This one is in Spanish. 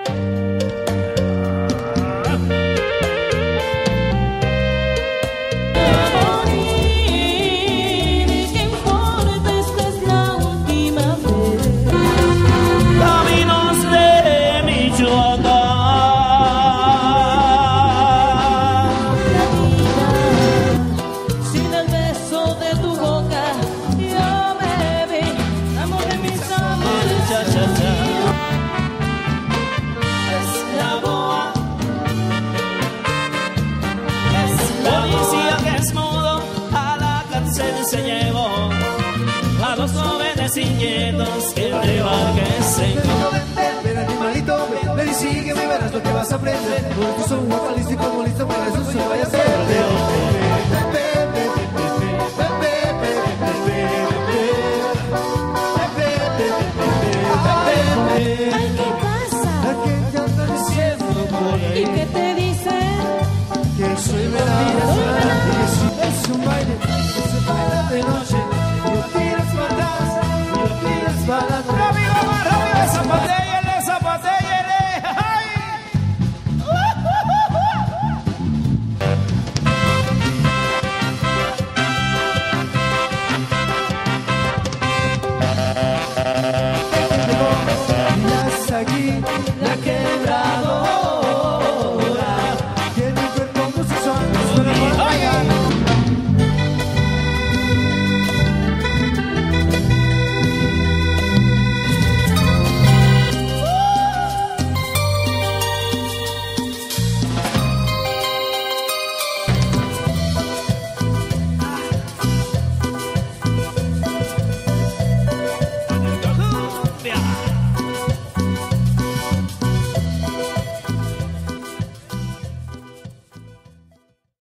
Se llevó a los jóvenes y nietos que te envejecen. Ven animalito, ven y sígueme, verás lo que vas a aprender. Porque soy un vocalista y como listo para eso se vaya a hacer. Ay, ¿qué pasa? La gente anda diciendo por ahí. ¿Y qué te dicen? Que soy verdad y que si es un baile, que se baila de noche. Y lo tiras para atrás, y lo tiras para atrás.